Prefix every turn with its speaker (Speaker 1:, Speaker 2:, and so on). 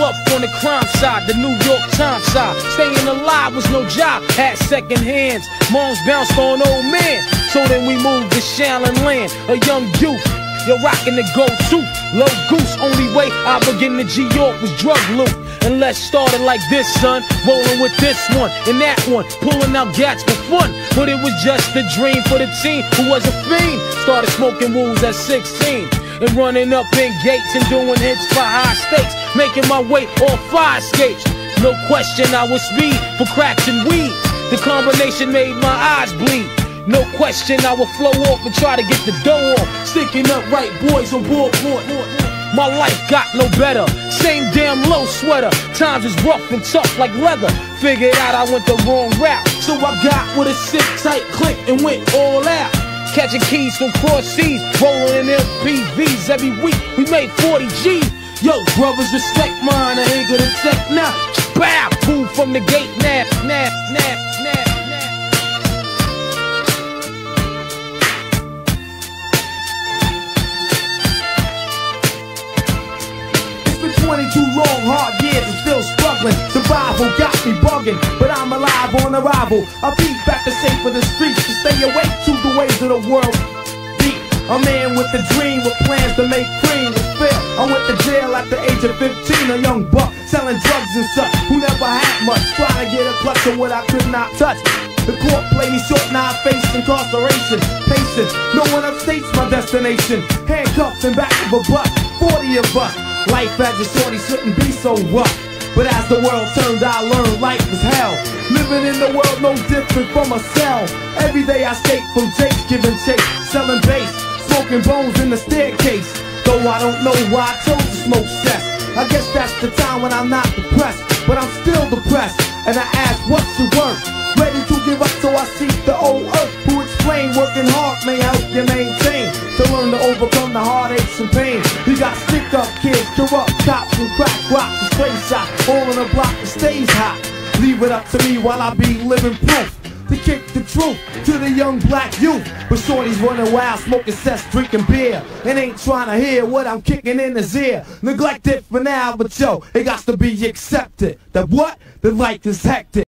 Speaker 1: up on the crime side, the New York Times side. Staying alive was no job, had second hands. Moms bounced on old man, so then we moved to Shaolin Land. A young youth, you're rocking the go-to, low goose. Only way I began to G-York was drug loot. And let's start it like this, son. Rolling with this one and that one, pulling out gats for fun. But it was just a dream for the teen who was a fiend. Started smoking wools at 16 and running up in gates and doing hits for high stakes, making my way off fire escapes. No question I was speed for cracks and weed. The combination made my eyes bleed. No question I would flow off and try to get the dough off. Sticking up right boys on board. My life got no better. Same damn low sweater. Times is rough and tough like leather. Figured out I went the wrong route, so I got with a sick tight click and went all out. Catching keys from cross seas, rolling in MPVs every week. We made 40 G's. Yo, brothers, respect mine. I ain't gonna take now. Bow, move from the gate, nap. It's been 22 long, hard years and still struggling. Survival got me bugging, but I'm alive on arrival. I beat back the shape of the streets to stay awake to the ways of the world. Deep, a man with a dream, with plans to make cream. I went to jail at the age of 15, a young buck selling drugs and such, who never had much, trying to get a clutch of what I could not touch. The court played me short, now I face incarceration. Patience, no one upstates my destination. Handcuffed in back of a bus, 40 of us. Life as a shorty shouldn't be so rough. But as the world turned, I learned life was hell. Living in the world no different from a cell. Every day I escape from Jake's giving chase, selling bass, smoking bones in the staircase. Though I don't know why I chose to smoke cess. I guess that's the time when I'm not depressed, but I'm still depressed. And I ask, what's your worth? Ready to give up, so I seek the old earth, who explain working hard may help you maintain, to learn to overcome the heartaches and pain. You got stick-up kids, corrupt cops, and crack rocks and stray shots, all in a block that stays hot. Leave it up to me while I be living proof to kick the truth to the young black youth. But shorties running wild, smoking cess, drinking beer, and ain't trying to hear what I'm kicking in his ear. Neglect it for now, but yo, it got to be accepted that what? The life is hectic.